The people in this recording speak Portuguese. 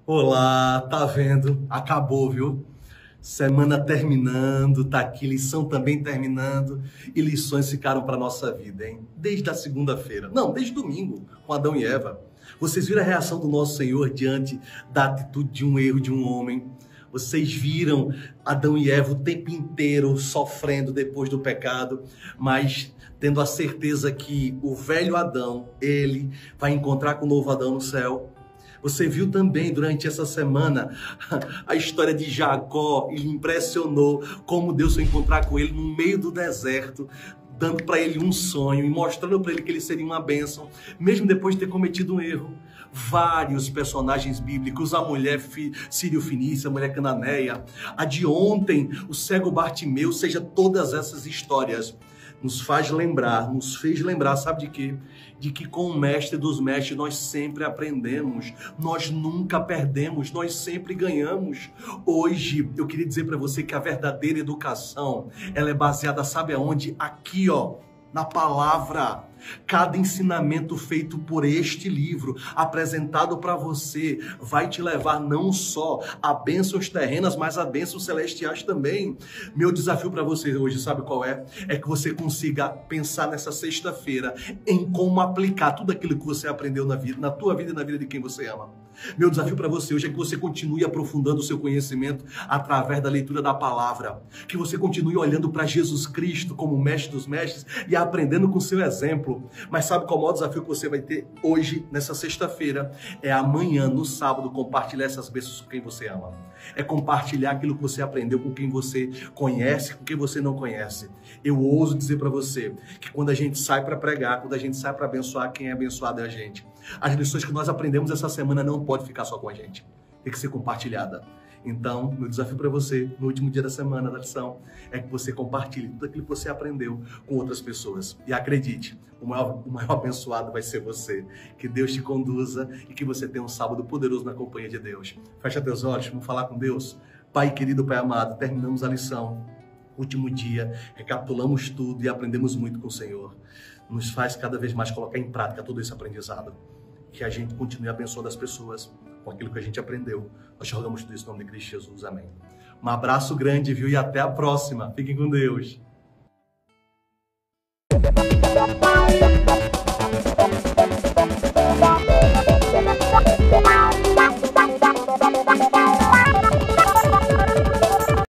Olá, tá vendo? Acabou, viu? Semana terminando, tá aqui, lição também terminando e lições ficaram para nossa vida, hein? Desde a segunda-feira, não, desde domingo, com Adão e Eva. Vocês viram a reação do nosso Senhor diante da atitude de um erro de um homem? Vocês viram Adão e Eva o tempo inteiro sofrendo depois do pecado, mas tendo a certeza que o velho Adão, ele vai encontrar com o novo Adão no céu. Você viu também durante essa semana a história de Jacó, ele impressionou como Deus foi encontrar com ele no meio do deserto, dando para ele um sonho e mostrando para ele que ele seria uma bênção, mesmo depois de ter cometido um erro. Vários personagens bíblicos, a mulher sírio-fenícia, a mulher cananeia, a de ontem, o cego Bartimeu, seja, todas essas histórias nos fez lembrar, sabe de quê? De que com o mestre dos mestres nós sempre aprendemos, nós nunca perdemos, nós sempre ganhamos. Hoje eu queria dizer para você que a verdadeira educação, ela é baseada, sabe aonde? Aqui, ó, na palavra. Cada ensinamento feito por este livro, apresentado para você, vai te levar não só a bênçãos terrenas, mas a bênçãos celestiais também. Meu desafio para você hoje, sabe qual é? É que você consiga pensar nessa sexta-feira em como aplicar tudo aquilo que você aprendeu na vida, na tua vida e na vida de quem você ama. Meu desafio para você hoje é que você continue aprofundando o seu conhecimento através da leitura da palavra, que você continue olhando para Jesus Cristo como mestre dos mestres e aprendendo com seu exemplo. Mas sabe qual é o maior desafio que você vai ter hoje, nessa sexta-feira? É amanhã, no sábado, compartilhar essas bênçãos com quem você ama. É compartilhar aquilo que você aprendeu com quem você conhece, com quem você não conhece. Eu ouso dizer para você que quando a gente sai para pregar, quando a gente sai para abençoar, quem é abençoado é a gente. As lições que nós aprendemos essa semana não pode ficar só com a gente. Tem que ser compartilhada. Então, meu desafio para você, no último dia da semana da lição, é que você compartilhe tudo aquilo que você aprendeu com outras pessoas. E acredite, o maior abençoado vai ser você. Que Deus te conduza e que você tenha um sábado poderoso na companhia de Deus. Fecha teus olhos, vamos falar com Deus. Pai querido, Pai amado, terminamos a lição. Último dia, recapitulamos tudo e aprendemos muito com o Senhor. Nos faz cada vez mais colocar em prática todo esse aprendizado. Que a gente continue abençoando as pessoas com aquilo que a gente aprendeu. Nós jogamos tudo isso no nome de Cristo Jesus. Amém. Um abraço grande, viu? E até a próxima. Fiquem com Deus.